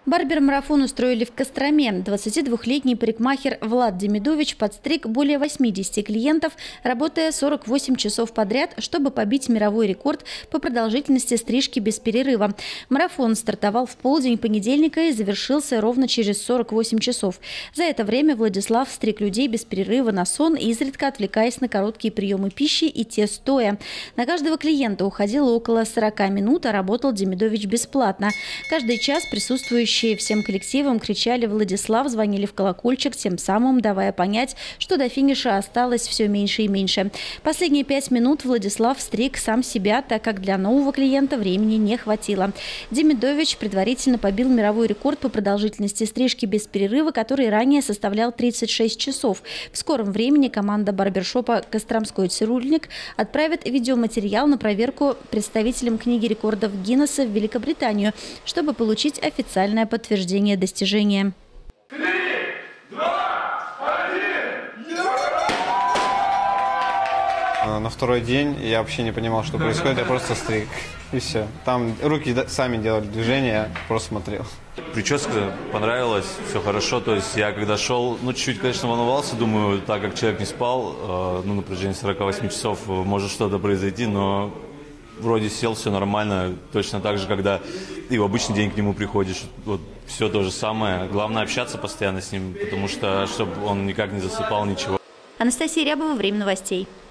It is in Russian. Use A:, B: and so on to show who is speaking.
A: Барбер-марафон устроили в Костроме. 22-летний парикмахер Влад Демидович подстриг более 80 клиентов, работая 48 часов подряд, чтобы побить мировой рекорд по продолжительности стрижки без перерыва. Марафон стартовал в полдень понедельника и завершился ровно через 48 часов. За это время Владислав стриг людей без перерыва на сон, изредка отвлекаясь на короткие приемы пищи и те стоя. На каждого клиента уходило около 40 минут, а работал Демидович бесплатно. Каждый час присутствующие всем коллективом кричали «Владислав», звонили в колокольчик, тем самым давая понять, что до финиша осталось все меньше и меньше. Последние 5 минут Владислав стриг сам себя, так как для нового клиента времени не хватило. Демидович предварительно побил мировой рекорд по продолжительности стрижки без перерыва, который ранее составлял 36 часов. В скором времени команда барбершопа «Костромской цирюльник» отправит видеоматериал на проверку представителям книги рекордов Гиннесса в Великобританию, чтобы получить официальное подтверждение достижения.
B: 3, 2, 1.
C: На второй день я вообще не понимал, что происходит, я просто стриг. И все. Там руки сами делали движения, я просто смотрел.
D: Прическа понравилась, все хорошо. То есть я когда шел, чуть-чуть, конечно, волновался, думаю, так как человек не спал, на протяжении 48 часов может что-то произойти, но вроде сел, все нормально. Точно так же, когда и в обычный день к нему приходишь, вот все то же самое. Главное общаться постоянно с ним, потому что, чтобы он никак не засыпал, ничего.
A: Анастасия Рябова, Время новостей.